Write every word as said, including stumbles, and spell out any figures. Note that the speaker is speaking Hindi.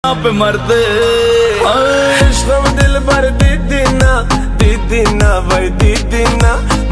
आप मरते इश्क़ दिल भर दीदी ना, दीदी ना भाई दीदी ना।